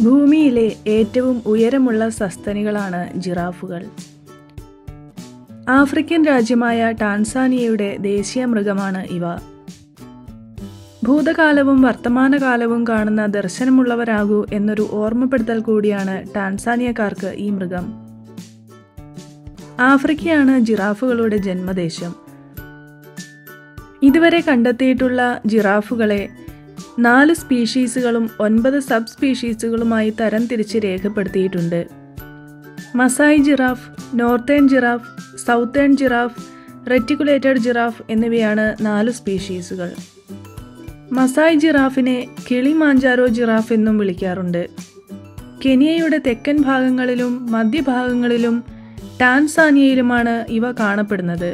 ഭൂമിയിലെ ഏറ്റവും ഉയരമുള്ള സസ്തനികളാണ് ജിറാഫുകൾ. ആഫ്രിക്കൻ രാജ്യമായ ടാൻസാനിയയുടെ ദേശീയ മൃഗമാണ് ഇവ. ഭൂതകാലവും വർത്തമാനകാലവും കാണുന്ന ദർശനമുള്ളവരാകൂ എന്നൊരു ഓർമ്മപ്പെടുത്തൽ കൂടിയാണ് ടാൻസാനിയക്കാർക്ക് ഈ മൃഗം. ആഫ്രിക്കയാണ് ജിറാഫുകളുടെ ജന്മദേശം. ഇതുവരെ കണ്ടെത്തിയിട്ടുള്ള ജിറാഫുകളെ 4 സ്പീഷീസുകളും 9 സബ് സ്പീഷീസുകളുമായി തരംതിരിച്ച് രേഖപ്പെടുത്തിയിട്ടുണ്ട്. Masai giraffe, northern giraffe, southern giraffe, reticulated giraffe എന്നിവയാണ് 4 സ്പീഷീസുകൾ. മസായി ജിറാഫിനെ കിളിമാഞ്ചാരോ ജിറാഫ് എന്നും വിളിക്കാറുണ്ട്. കെനിയയുടെ തെക്കൻ ഭാഗങ്ങളിലും മധ്യഭാഗങ്ങളിലും ടാൻസാനിയയിലുമാണ് ഇവ കാണപ്പെടുന്നത്.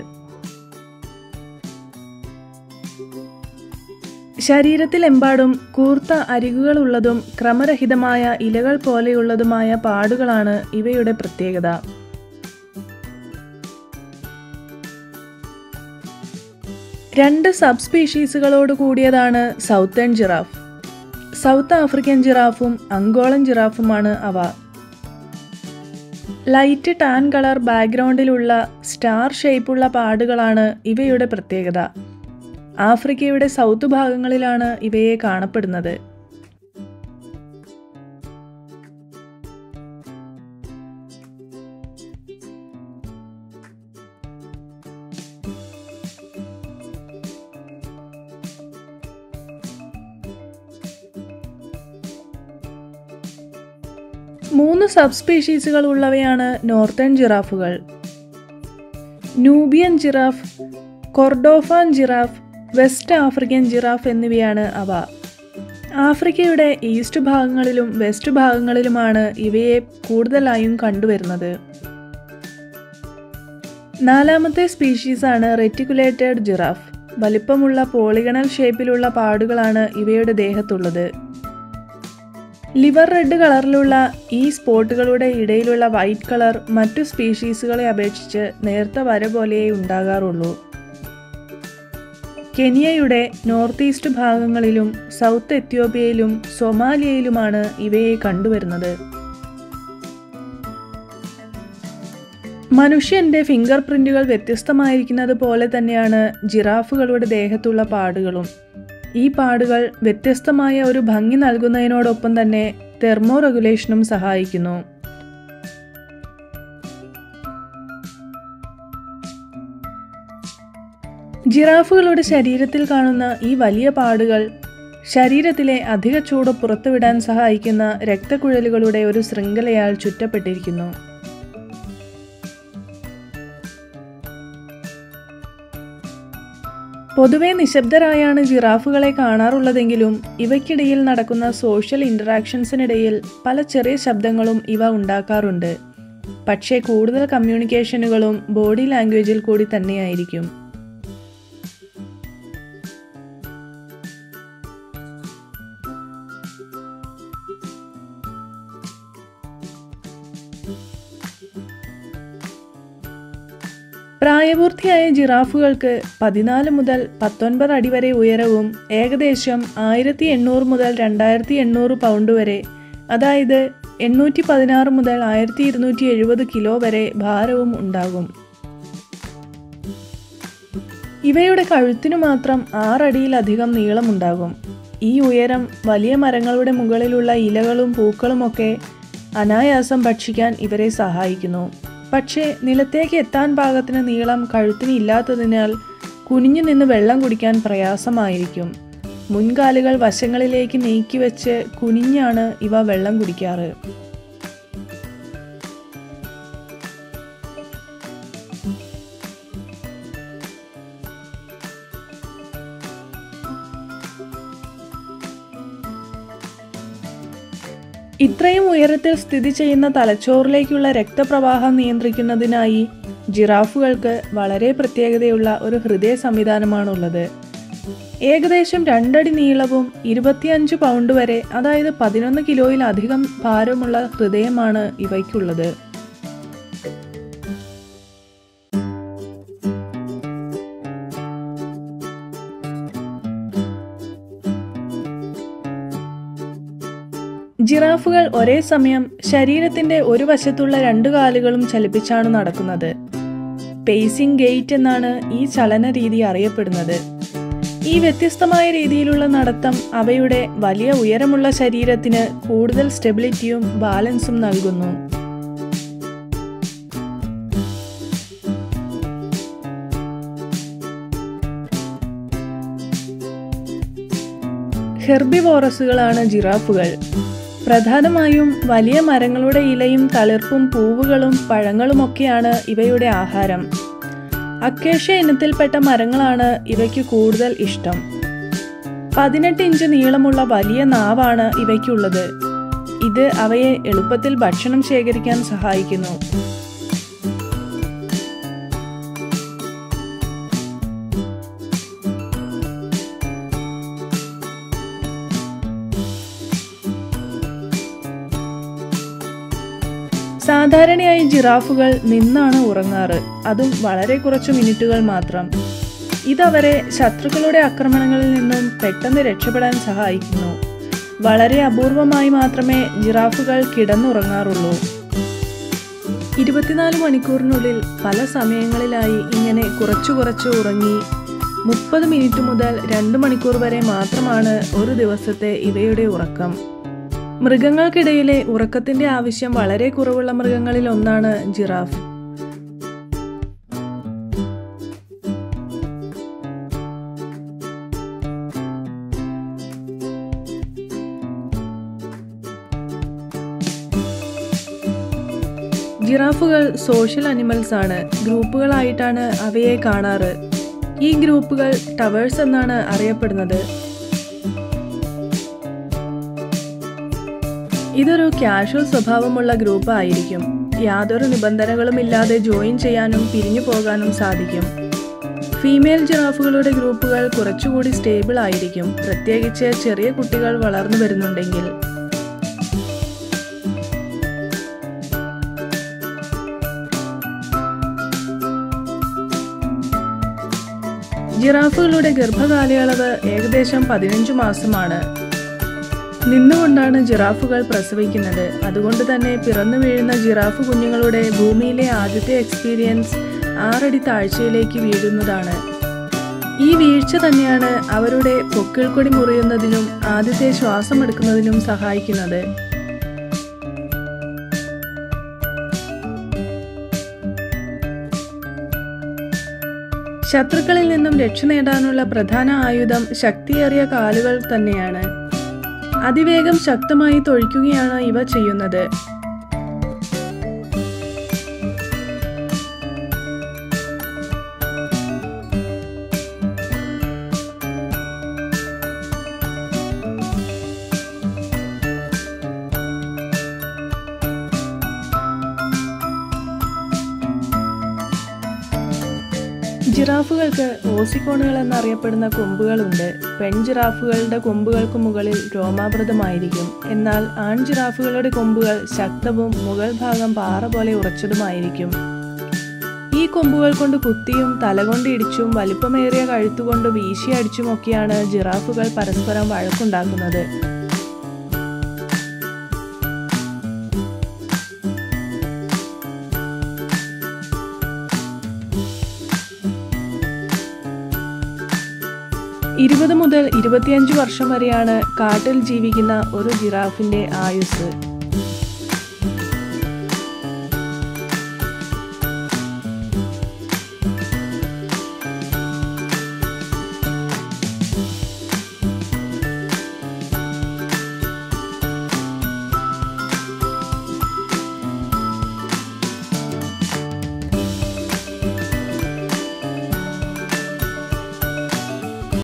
ശരീരത്തിലെമ്പാടും കൂർത്ത അരികുകളുള്ളതും ക്രമരഹിതമായ ഇലകൾ പോലെയുള്ളതുമായ പാടുകളാണ് ഇവയുടെ പ്രത്യേകത. രണ്ട് സബ് സ്പീഷീസുകളോട് കൂടിയതാണ് സൗത്തേൺ ജിറാഫ്. സൗത്ത് ആഫ്രിക്കൻ ജിറാഫും അങ്കോളൻ ജിറാഫുമാണ് അവ. ലൈറ്റ് ടാൻ കളർ ബാക്ക്ഗ്രൗണ്ടിലുള്ള സ്റ്റാർ ഷേപ്പുള്ള പാടുകളാണ് ഇവയുടെ പ്രത്യേകത. ആഫ്രിക്കയുടെ സൗത്ത് ഭാഗങ്ങളിലാണ് ഇവയെ കാണപ്പെടുന്നത്. മൂന്ന് സബ് സ്പീഷീസുകൾ ഉള്ളവയാണ് നോർത്തേൺ ജിറാഫുകൾ. Nubian giraffe, Kordofan giraffe, west African giraffe എന്നിവയാണ് അവ. ആഫ്രിക്കയുടെ ഈസ്റ്റ് ഭാഗങ്ങളിലും വെസ്റ്റ് ഭാഗങ്ങളിലുമാണ് ഇവയെ കൂടുതലായും കണ്ടുവരുന്നത്. നാലാമത്തെ സ്പീഷീസാണ് റെറ്റിക്കുലേറ്റഡ് ജിറാഫ്. വലിപ്പമുള്ള പോളിഗണൽ ഷേപ്പിലുള്ള പാടുകളാണ് ഇവയുടെ ദേഹത്തുള്ളത്. ലിവർ റെഡ് കളറിലുള്ള ഈ സ്പോട്ടുകളുടെ ഇടയിലുള്ള വൈറ്റ് കളർ മറ്റു സ്പീഷീസുകളെ അപേക്ഷിച്ച് നേർത്ത വര പോലെയേ ഉണ്ടാകാറുള്ളൂ. കെനിയയുടെ നോർത്ത് ഈസ്റ്റ് ഭാഗങ്ങളിലും സൗത്ത് എത്യോപ്യയിലും സൊമാലിയയിലുമാണ് ഇവയെ കണ്ടുവരുന്നത്. മനുഷ്യന്റെ ഫിംഗർ പ്രിന്റുകൾ വ്യത്യസ്തമായിരിക്കുന്നത് പോലെ തന്നെയാണ് ജിറാഫുകളുടെ ദേഹത്തുള്ള പാടുകളും. ഈ പാടുകൾ വ്യത്യസ്തമായ ഒരു ഭംഗി നൽകുന്നതിനോടൊപ്പം തന്നെ തെർമോ റെഗുലേഷനും സഹായിക്കുന്നു. ജിറാഫുകളുടെ ശരീരത്തിൽ കാണുന്ന ഈ വലിയ പാടുകൾ ശരീരത്തിലെ അധിക ചൂട് പുറത്തുവിടാൻ സഹായിക്കുന്ന രക്തക്കുഴലുകളുടെ ഒരു ശൃംഖലയാൽ ചുറ്റപ്പെട്ടിരിക്കുന്നു. പൊതുവെ നിശബ്ദരായാണ് ജിറാഫുകളെ കാണാറുള്ളതെങ്കിലും ഇവയ്ക്കിടയിൽ നടക്കുന്ന സോഷ്യൽ ഇന്ററാക്ഷൻസിനിടയിൽ പല ചെറിയ ശബ്ദങ്ങളും ഇവ ഉണ്ടാക്കാറുണ്ട്. പക്ഷേ കൂടുതൽ കമ്മ്യൂണിക്കേഷനുകളും ബോഡി ലാംഗ്വേജിൽ കൂടി തന്നെയായിരിക്കും. പ്രായപൂർത്തിയായ ജിറാഫുകൾക്ക് 14 മുതൽ 19 അടി വരെ ഉയരവും ഏകദേശം 1800 മുതൽ 2800 പൗണ്ട് വരെ, അതായത് 816 മുതൽ 1270 കിലോ വരെ ഭാരവും ഉണ്ടാകും. ഇവയുടെ കഴുത്തിനു മാത്രം 6 അടിയിലധികം നീളമുണ്ടാകും. ഈ ഉയരം വലിയ മരങ്ങളുടെ മുകളിലുള്ള ഇലകളും പൂക്കളുമൊക്കെ അനായാസം ഭക്ഷിക്കാൻ ഇവരെ സഹായിക്കുന്നു. പക്ഷേ നിലത്തേക്ക് എത്താൻ പാകത്തിന് നീളം കഴുത്തിന് ഇല്ലാത്തതിനാൽ കുനിഞ്ഞു നിന്ന് വെള്ളം കുടിക്കാൻ പ്രയാസമായിരിക്കും. മുൻകാലുകൾ വശങ്ങളിലേക്ക് നീക്കിവെച്ച് കുനിഞ്ഞാണ് ഇവ വെള്ളം കുടിക്കാറ്. ഇത്രയും ഉയരത്തിൽ സ്ഥിതി ചെയ്യുന്ന തലച്ചോറിലേക്കുള്ള രക്തപ്രവാഹം നിയന്ത്രിക്കുന്നതിനായി ജിറാഫുകൾക്ക് വളരെ പ്രത്യേകതയുള്ള ഒരു ഹൃദയ സംവിധാനമാണുള്ളത്. ഏകദേശം 2 അടി നീളവും 25 പൗണ്ട് വരെ, അതായത് 11 കിലോയിലധികം ഭാരമുള്ള ഹൃദയമാണ് ഇവയ്ക്കുള്ളത്. ജിറാഫുകൾ ഒരേ സമയം ശരീരത്തിന്റെ ഒരു വശത്തുള്ള 2 കാലുകളും ചലിപ്പിച്ചാണ് നടക്കുന്നത്. പേസിംഗ് ഗെയ്റ്റ് എന്നാണ് ഈ ചലന രീതി അറിയപ്പെടുന്നത്. ഈ വ്യത്യസ്തമായ രീതിയിലുള്ള നടത്തം അവയുടെ വലിയ ഉയരമുള്ള ശരീരത്തിന് കൂടുതൽ സ്റ്റെബിലിറ്റിയും ബാലൻസും നൽകുന്നു. ഹെർബിവോറസുകളാണ് ജിറാഫുകൾ. പ്രധാനമായും വലിയ മരങ്ങളുടെ ഇലയും തളിർപ്പും പൂവുകളും പഴങ്ങളുമൊക്കെയാണ് ഇവയുടെ ആഹാരം. അക്കേഷ്യ ഇനത്തിൽപ്പെട്ട മരങ്ങളാണ് ഇവയ്ക്ക് കൂടുതൽ ഇഷ്ടം. 18 ഇഞ്ച് നീളമുള്ള വലിയ നാവാണ് ഇവയ്ക്കുള്ളത്. ഇത് അവയെ എളുപ്പത്തിൽ ഭക്ഷണം ശേഖരിക്കാൻ സഹായിക്കുന്നു. സാധാരണയായി ജിറാഫുകൾ നിന്നാണ് ഉറങ്ങാറ്, അതും വളരെ കുറച്ചു മിനിറ്റുകൾ മാത്രം. ഇതവരെ ശത്രുക്കളുടെ ആക്രമണങ്ങളിൽ നിന്നും പെട്ടെന്ന് രക്ഷപ്പെടാൻ സഹായിക്കുന്നു. വളരെ അപൂർവമായി മാത്രമേ ജിറാഫുകൾ കിടന്നുറങ്ങാറുള്ളൂ. 24 മണിക്കൂറിനുള്ളിൽ പല സമയങ്ങളിലായി ഇങ്ങനെ കുറച്ചു ഉറങ്ങി 30 മിനിറ്റ് മുതൽ 2 മണിക്കൂർ വരെ മാത്രമാണ് ഒരു ദിവസത്തെ ഇവയുടെ ഉറക്കം. മൃഗങ്ങൾക്കിടയിലെ ഉറക്കത്തിന്റെ ആവശ്യം വളരെ കുറവുള്ള മൃഗങ്ങളിൽ ഒന്നാണ് ജിറാഫ്. ജിറാഫുകൾ സോഷ്യൽ അനിമൽസ് ആണ്. ഗ്രൂപ്പുകളായിട്ടാണ് അവയെ കാണാറ്. ഈ ഗ്രൂപ്പുകൾ ടവേഴ്സ് എന്നാണ് അറിയപ്പെടുന്നത്. ഇതൊരു കാഷ്വൽ സ്വഭാവമുള്ള ഗ്രൂപ്പ് ആയിരിക്കും. യാതൊരു നിബന്ധനകളും ഇല്ലാതെ ജോയിൻ ചെയ്യാനും പിരിഞ്ഞു പോകാനും സാധിക്കും. ഫീമെയിൽ ജിറാഫുകളുടെ ഗ്രൂപ്പുകൾ കുറച്ചുകൂടി സ്റ്റേബിൾ ആയിരിക്കും, പ്രത്യേകിച്ച് ചെറിയ കുട്ടികൾ വളർന്നു വരുന്നുണ്ടെങ്കിൽ. ജിറാഫുകളുടെ ഗർഭകാലയളവ് ഏകദേശം 15 മാസമാണ്. നിന്നുകൊണ്ടാണ് ജിറാഫുകൾ പ്രസവിക്കുന്നത്. അതുകൊണ്ട് തന്നെ പിറന്നു വീഴുന്ന ജിറാഫ് കുഞ്ഞുങ്ങളുടെ ഭൂമിയിലെ ആദ്യത്തെ എക്സ്പീരിയൻസ് 6 അടി താഴ്ചയിലേക്ക് വീഴുന്നതാണ്. ഈ വീഴ്ച തന്നെയാണ് അവരുടെ പൊക്കിൾക്കൊടി മുറിയുന്നതിനും ആദ്യത്തെ ശ്വാസം എടുക്കുന്നതിനും സഹായിക്കുന്നത്. ശത്രുക്കളിൽ നിന്നും രക്ഷ നേടാനുള്ള പ്രധാന ആയുധം ശക്തിയേറിയ കാലുകൾ തന്നെയാണ്. അതിവേഗം ശക്തമായി തൊഴിക്കുകയാണ് ഇവ ചെയ്യുന്നത്. ജിറാഫുകൾക്ക് ഓസിക്കോണുകൾ എന്നറിയപ്പെടുന്ന കൊമ്പുകളുണ്ട്. പെൺ ജിറാഫുകളുടെ കൊമ്പുകൾക്ക് മുകളിൽ രോമാവൃതമായിരിക്കും. എന്നാൽ ആൺ ജിറാഫുകളുടെ കൊമ്പുകൾ ശക്തവും മുകൾ ഭാഗം പാറ പോലെ ഉറച്ചതുമായിരിക്കും. ഈ കൊമ്പുകൾ കൊണ്ട് കുത്തിയും തലകൊണ്ട് ഇടിച്ചും വലിപ്പമേറിയ കഴുത്തുകൊണ്ട് വീശിയടിച്ചുമൊക്കെയാണ് ജിറാഫുകൾ പരസ്പരം വഴക്കുണ്ടാക്കുന്നത്. മുതൽ 25 വർഷം വരെയാണ് കാട്ടിൽ ജീവിക്കുന്ന ഒരു ജിറാഫിന്റെ ആയുസ്.